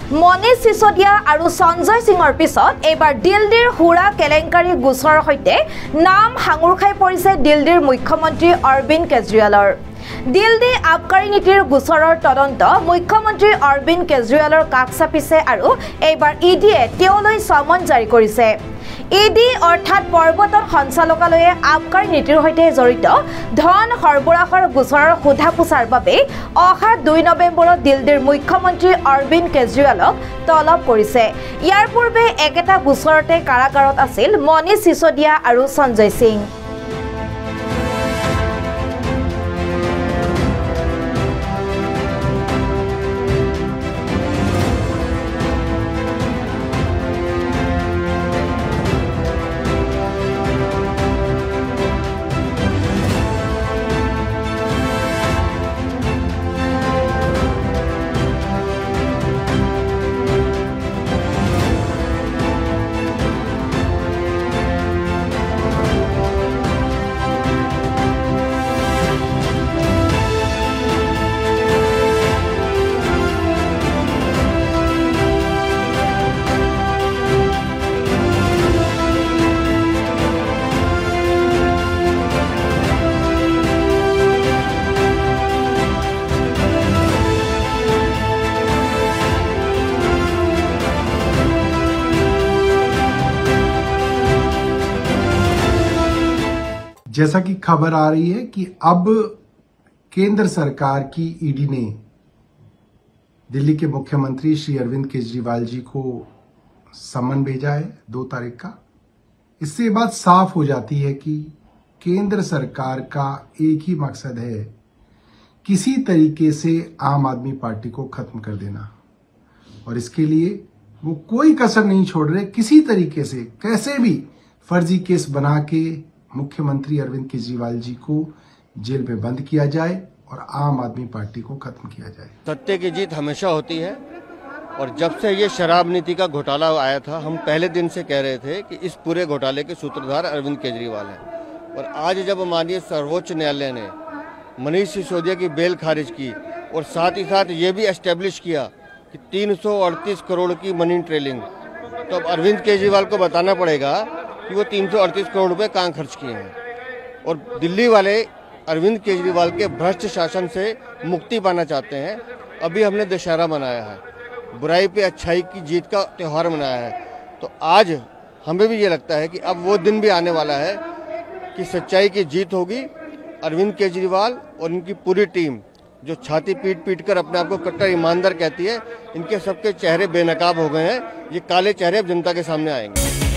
মনীষ সিসোদিয়া আৰু সঞ্জয় সিঙৰ পিছত এবাৰ দিল্লীৰ হুৰা কেলেংকাৰী গোচৰৰ সৈতে নাম হাঙুৰ খাই পৰিছে দিল্লীৰ মুখ্যমন্ত্ৰী অৰবিন্দ কেজৰিৱালৰ। দিল্লী আবকাৰী নীতিৰ গোচৰৰ তদন্ত মুখ্যমন্ত্ৰী অৰবিন্দ কেজৰিৱালৰ কাষ চাপিছে আৰু এইবাৰ ইডিয়ে তেওঁলৈ সমন জাৰি কৰিছে। ইডি অৰ্থাৎ পৰ্বতন সঞ্চালকালয়ে আবকাৰী নীতিৰ সৈতে জড়িত ধন সৰবৰাহৰ গোচৰৰ সোধা পোছাৰ বাবে অহা 2 নৱেম্বৰত দিল্লীৰ মুখ্যমন্ত্ৰী অৰবিন্দ কেজৰিৱালক তলব কৰিছে। ইয়াৰ পূৰ্বে একেটা গোচৰতে কাৰাগাৰত আছিল মনীষ সিসোদিয়া আৰু সঞ্জয় সিং। जैसा कि खबर आ रही है कि अब केंद्र सरकार की ईडी ने दिल्ली के मुख्यमंत्री श्री अरविंद केजरीवाल जी को समन भेजा है 2 तारीख का। इससे ये बात साफ हो जाती है कि केंद्र सरकार का एक ही मकसद है, किसी तरीके से आम आदमी पार्टी को खत्म कर देना, और इसके लिए वो कोई कसर नहीं छोड़ रहे। किसी तरीके से कैसे भी फर्जी केस बना के मुख्यमंत्री अरविंद केजरीवाल जी को जेल में बंद किया जाए और आम आदमी पार्टी को खत्म किया जाए। सत्य की जीत हमेशा होती है, और जब से ये शराब नीति का घोटाला आया था, हम पहले दिन से कह रहे थे कि इस पूरे घोटाले के सूत्रधार अरविंद केजरीवाल हैं। और आज जब माननीय सर्वोच्च न्यायालय ने मनीष सिसोदिया की बेल खारिज की और साथ ही साथ ये भी एस्टेब्लिश किया कि 338 करोड़ की मनी ट्रेलिंग, तो अब अरविंद केजरीवाल को बताना पड़ेगा कि वो 338 करोड़ रुपए कहाँ खर्च किए हैं। और दिल्ली वाले अरविंद केजरीवाल के भ्रष्ट शासन से मुक्ति पाना चाहते हैं। अभी हमने दशहरा मनाया है, बुराई पे अच्छाई की जीत का त्यौहार मनाया है, तो आज हमें भी ये लगता है कि अब वो दिन भी आने वाला है कि सच्चाई की जीत होगी। अरविंद केजरीवाल और इनकी पूरी टीम जो छाती पीट पीट कर अपने आप को कट्टर ईमानदार कहती है, इनके सबके चेहरे बेनकाब हो गए हैं। ये काले चेहरे अब जनता के सामने आएंगे।